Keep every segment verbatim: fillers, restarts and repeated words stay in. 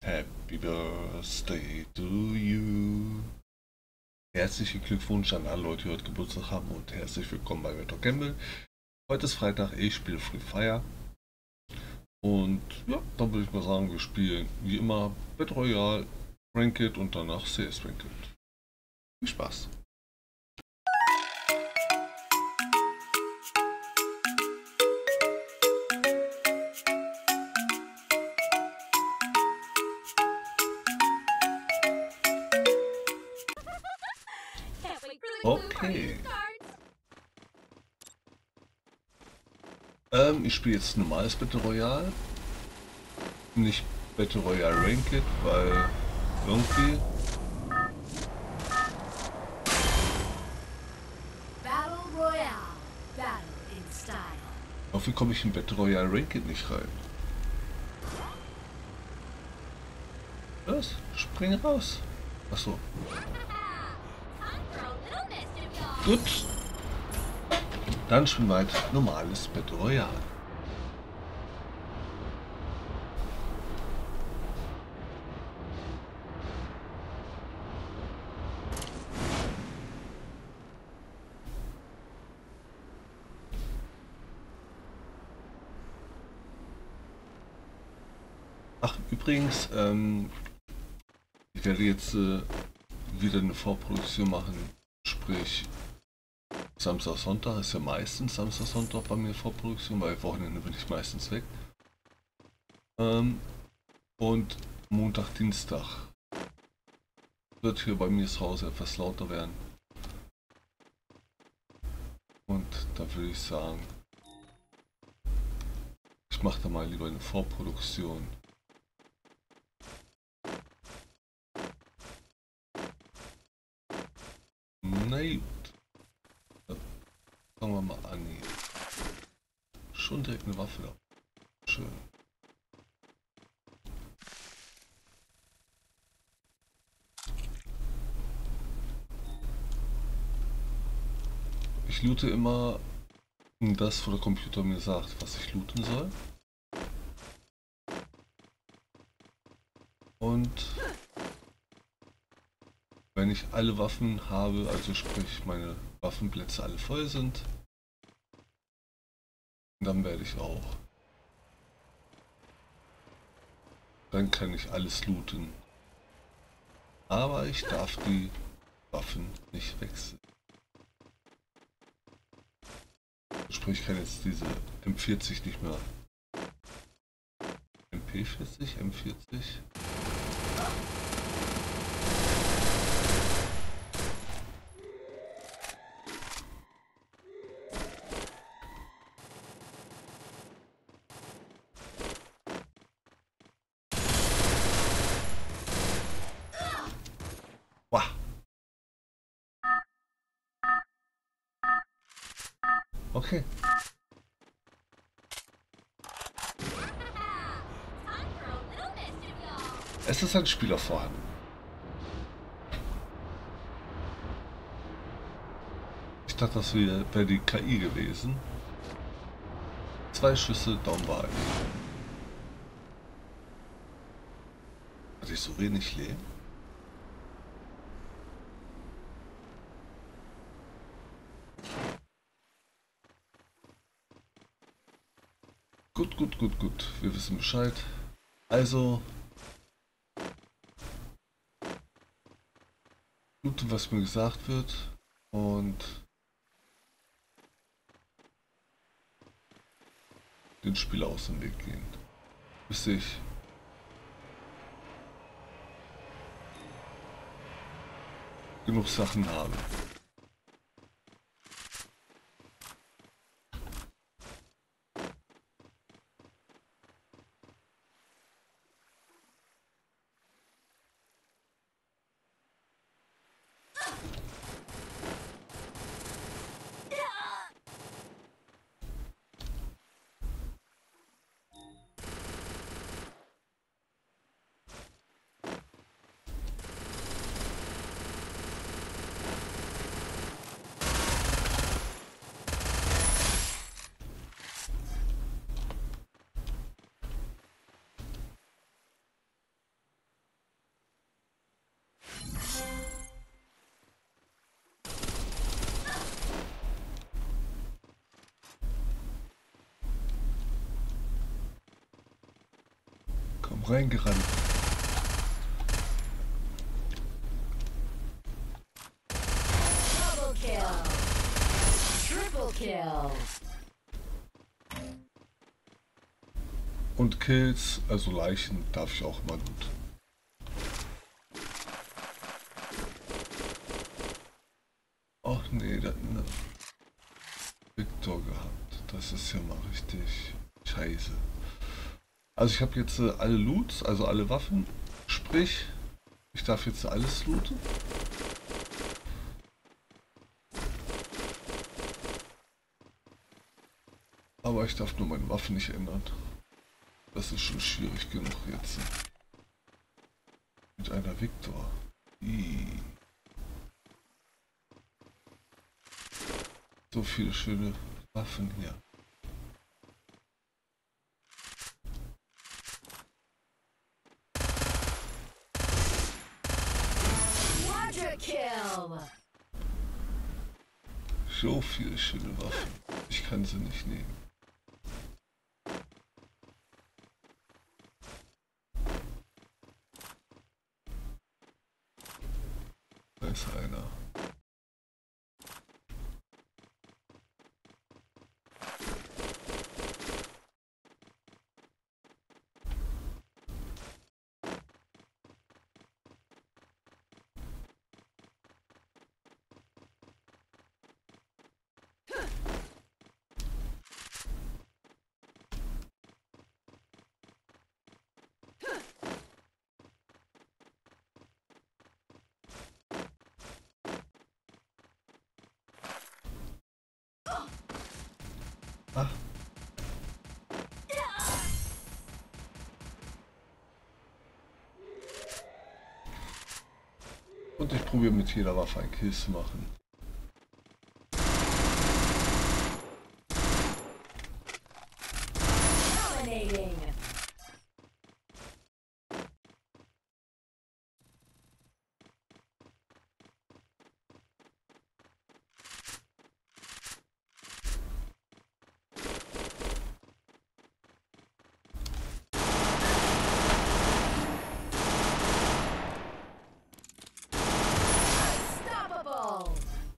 Happy Birthday to you. Herzlichen Glückwunsch an alle Leute, die heute Geburtstag haben und herzlich willkommen bei Retro Gamble. Heute ist Freitag, ich spiele Free Fire. Und ja, dann würde ich mal sagen, wir spielen wie immer Battle Royale, Ranked und danach C S Ranked. Viel Spaß! Okay. Ähm, ich spiele jetzt normales Battle Royale. Nicht Battle Royale Ranked, weil irgendwie. Battle Royale. Battle in Style. Irgendwie komme ich in Battle Royale Ranked nicht rein. Was? Spring raus. Achso. Gut. Dann spielen wir halt normales Battle Royale. Ach, übrigens, ähm, ich werde jetzt äh, wieder eine Vorproduktion machen, sprich Samstag, Sonntag ist ja meistens Samstag, Sonntag bei mir Vorproduktion, weil Wochenende bin ich meistens weg. Ähm, und Montag, Dienstag wird hier bei mir zu Hause etwas lauter werden. Und da würde ich sagen, ich mache da mal lieber eine Vorproduktion. Na gut. Fangen wir mal an hier. Schon direkt eine Waffe da. Schön. Ich loote immer das, wo der Computer mir sagt, was ich looten soll. Und wenn ich alle Waffen habe, also sprich meine Waffenplätze alle voll sind, dann werde ich auch. Dann kann ich alles looten. Aber ich darf die Waffen nicht wechseln. Sprich, ich kann jetzt diese M vierzig nicht mehr. M P vierzig, M vierzig. Wow. Okay. Es ist ein Spieler vorhanden. Ich dachte, das wäre die K I gewesen. Zwei Schüsse, down war ich. Hatte ich so wenig Leben? Gut, gut, gut, gut. Wir wissen Bescheid. Also gut, was mir gesagt wird und den Spieler aus dem Weg gehen, bis ich genug Sachen habe. reingerannt. Double kill. Triple kill. Und Kills, also Leichen, darf ich auch mal gut. Ach nee, der hat eine Victor gehabt. Das ist ja mal richtig scheiße. Also ich habe jetzt äh, alle Loots, also alle Waffen. Sprich, ich darf jetzt alles looten. Aber ich darf nur meine Waffen nicht ändern. Das ist schon schwierig genug jetzt. Mit einer Victor. Ii. So viele schöne Waffen hier. Quadra kill. So viele schöne Waffen. Ich kann sie nicht nehmen. Da ist einer. Ah. Und ich probiere mit jeder Waffe ein Kill zu machen. Dominating. Unstoppable.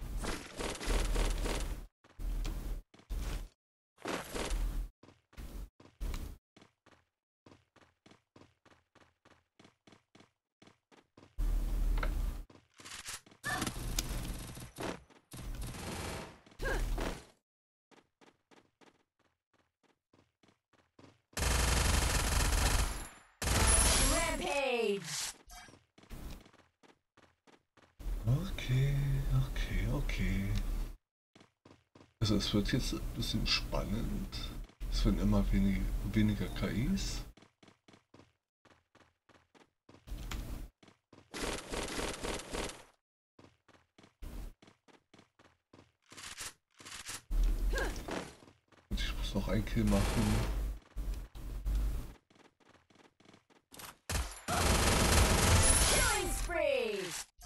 Rampage. Okay, okay, okay. Also es wird jetzt ein bisschen spannend. Es werden immer wenig, weniger K Is. Und ich muss noch ein Kill machen. Killing spree.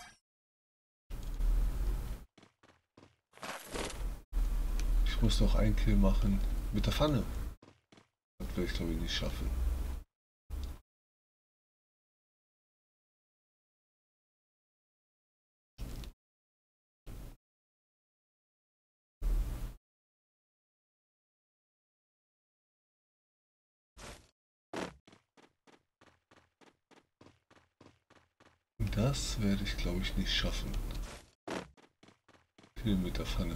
Ich muss noch ein Kill machen mit der Pfanne. Das werde ich glaube ich nicht schaffen. Das werde ich glaube ich nicht schaffen. Kill mit der Pfanne.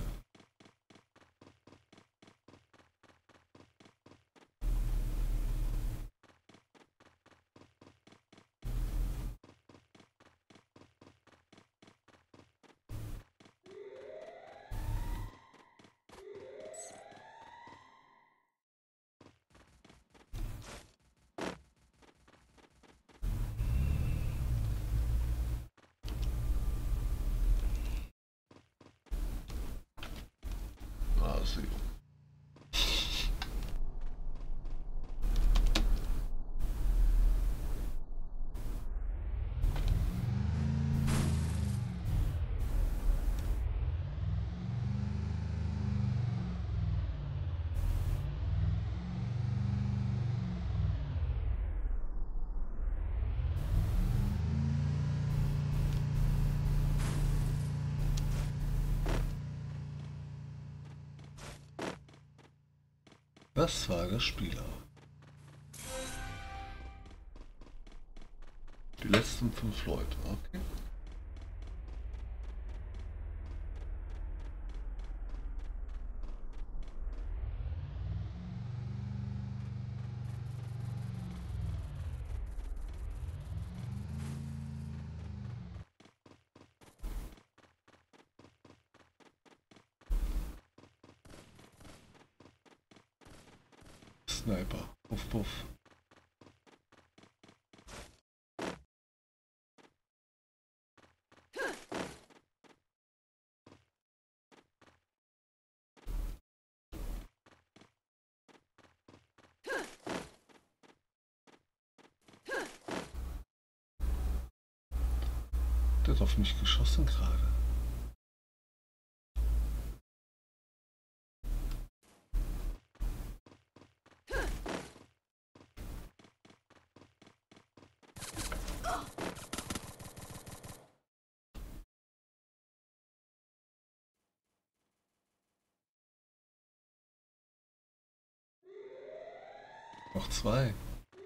Das war der Spieler. Die letzten fünf Leute, okay. Sniper, puff puff. Der hat auf mich geschossen gerade. Noch zwei.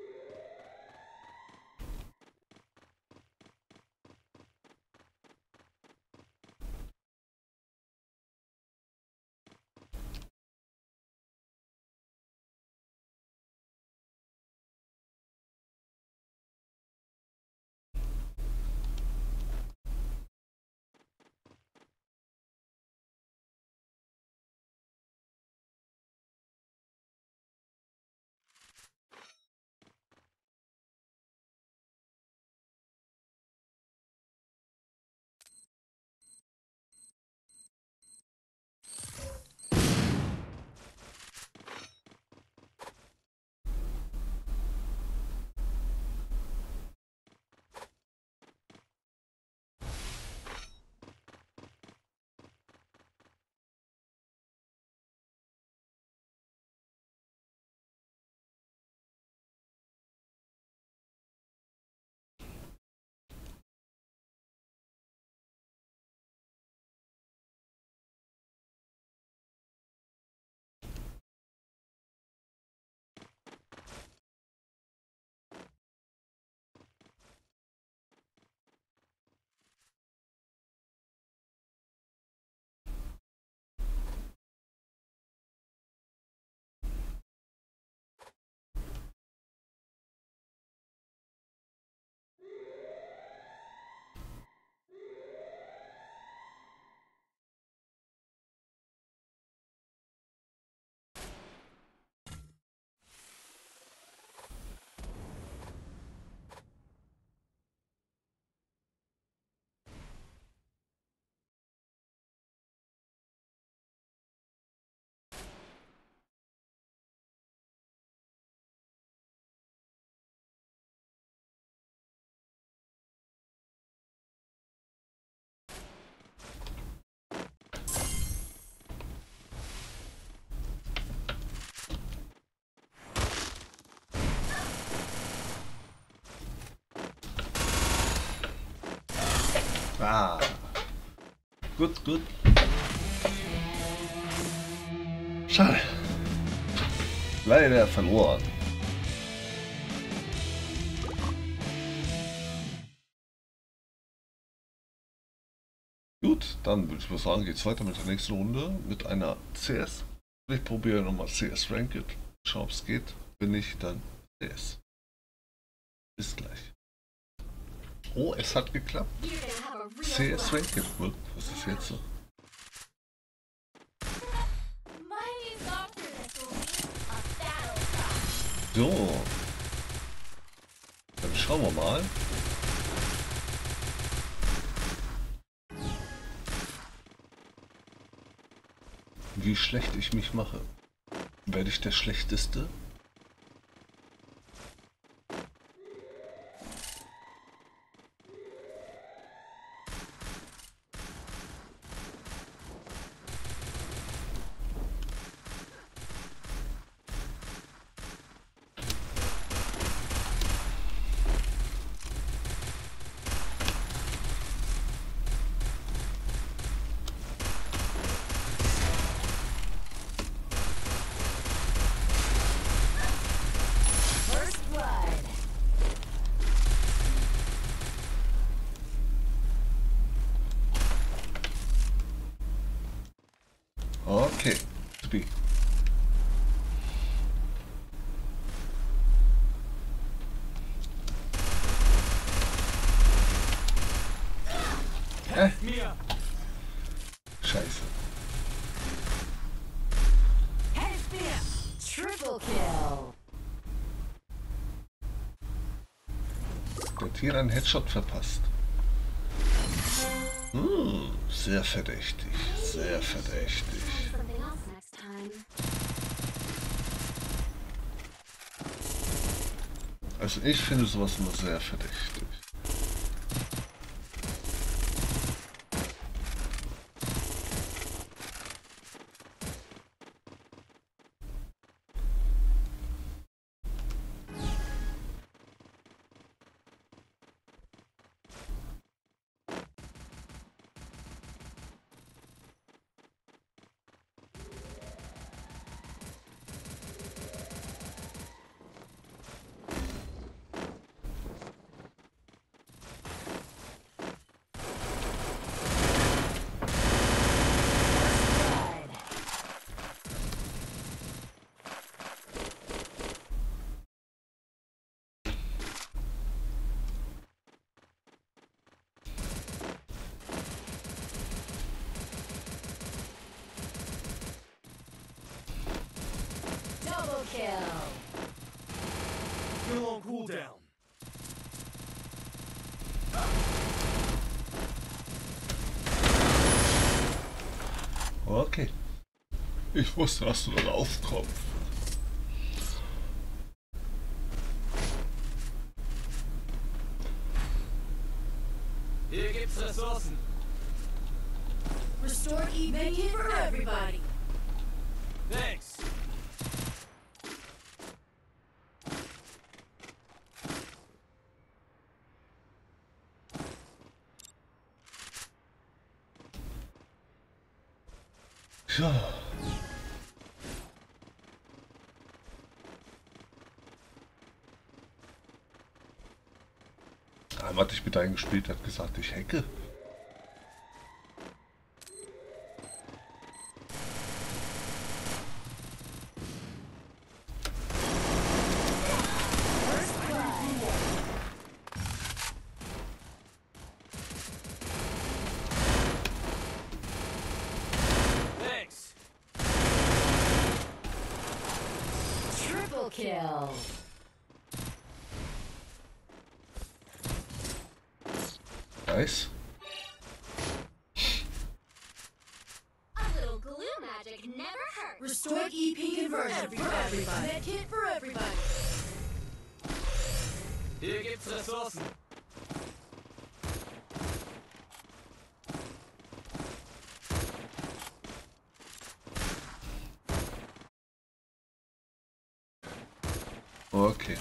Ah, gut, gut. Schade. Leider verloren. Gut, dann würde ich mal sagen, geht es weiter mit der nächsten Runde mit einer C S. Ich probiere nochmal C S Ranked. Schauen, ob es geht. Wenn nicht, dann C S. Bis gleich. Oh, es hat geklappt. C S Ranked. Was ist jetzt so? So. Dann schauen wir mal. Wie schlecht ich mich mache. Werde ich der Schlechteste? Äh. Scheiße. Triple kill. Der hat hier einen Headshot verpasst. Hm, sehr verdächtig, sehr verdächtig. Something else next time. Also ich finde sowas immer sehr verdächtig. Double kill. Still on cooldown. Okay. Ich wusste, dass du da aufkommst. Hier gibt's Ressourcen. Restore even for everybody. Thanks. Ja. Einmal hatte ich mit einem gespielt, hat gesagt, ich hacke. Thanks. Triple kill. Nice. A little glue magic never hurts. Restore E P conversion for everybody. Med kit for everybody. Hier gibt's Ressourcen. Okay.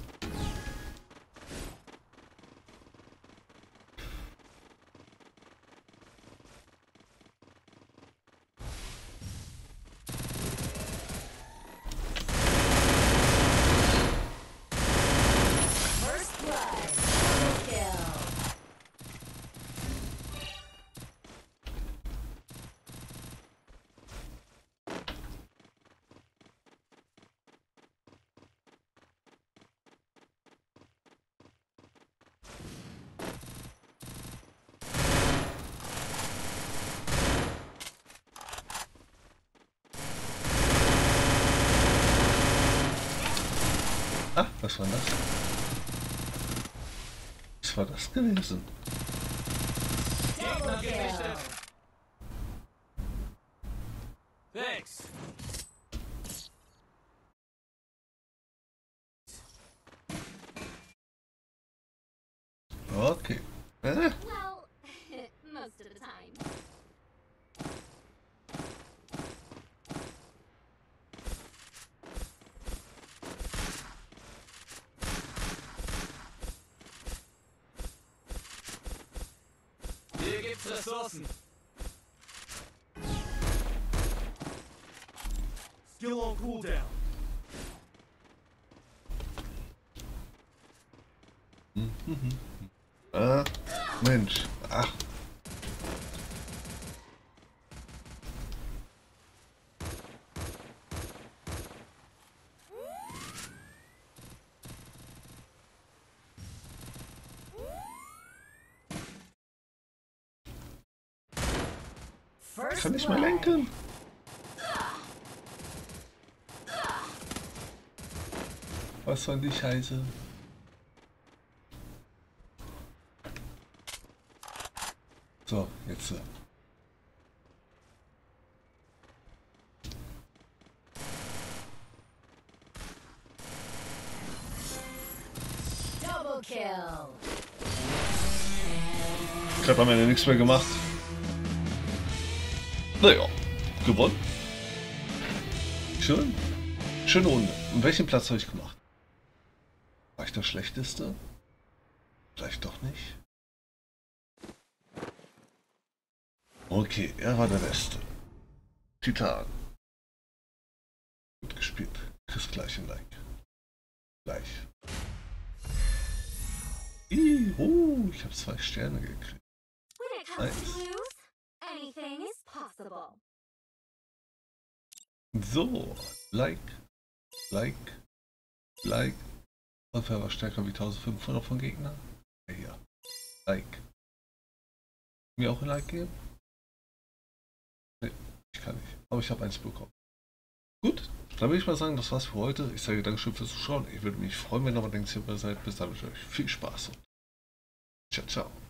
First blood. Double kill. Ah, was war das? Was war das gewesen? Gegner gesichtet. Thanks. Okay. Äh? Well, most of the time. Hier gibt's Ressourcen. Still on cooldown. Ah, Mensch. Ach. First Kann nicht mehr blood. lenken. Was soll die Scheiße? So, jetzt. äh, Double kill. Gerade haben wir ja nichts mehr gemacht. Naja, gewonnen. Schön. Schöne Runde. Und welchen Platz habe ich gemacht? War ich der Schlechteste? Vielleicht doch nicht. Okay, er war der Beste. Titan. Gut gespielt. Kriegst gleich ein Like. Gleich. Ih, oh, ich habe zwei Sterne gekriegt. When it comes Nice. to blues, anything is possible. So, Like, Like, Like. Und wer war stärker wie eintausendfünfhundert von Gegnern? Ja, hier. Like. Mir auch ein Like geben? Nee, ich kann nicht. Aber ich habe eins bekommen. Gut, dann würde ich mal sagen, das war's für heute. Ich sage Dankeschön fürs Zuschauen. Ich würde mich freuen, wenn ihr aber denkt, ihr seid. Bis dann wünsche ich euch viel Spaß und ciao, ciao.